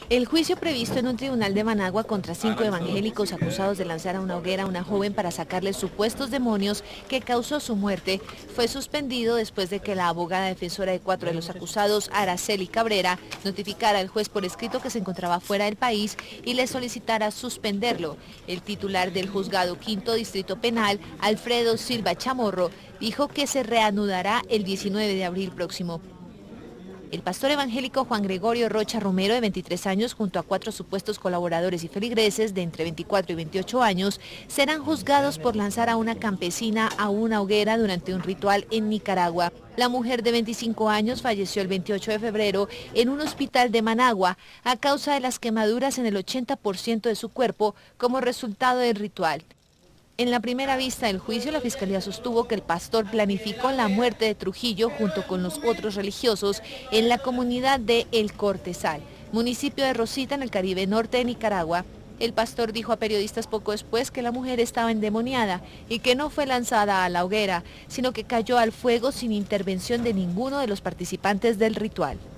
El juicio previsto en un tribunal de Managua contra 5 evangélicos acusados de lanzar a una hoguera a una joven para sacarle supuestos demonios que causó su muerte fue suspendido después de que la abogada defensora de 4 de los acusados, Araceli Cabrera, notificara al juez por escrito que se encontraba fuera del país y le solicitara suspenderlo. El titular del juzgado Quinto Distrito Penal, Alfredo Silva Chamorro, dijo que se reanudará el 19 de abril próximo. El pastor evangélico Juan Gregorio Rocha Romero, de 23 años, junto a 4 supuestos colaboradores y feligreses de entre 24 y 28 años, serán juzgados por lanzar a una campesina a una hoguera durante un ritual en Nicaragua. La mujer de 25 años falleció el 28 de febrero en un hospital de Managua a causa de las quemaduras en el 80% de su cuerpo como resultado del ritual. En la primera vista del juicio, la Fiscalía sostuvo que el pastor planificó la muerte de Trujillo junto con los otros religiosos en la comunidad de El Cortezal, municipio de Rosita, en el Caribe Norte de Nicaragua. El pastor dijo a periodistas poco después que la mujer estaba endemoniada y que no fue lanzada a la hoguera, sino que cayó al fuego sin intervención de ninguno de los participantes del ritual.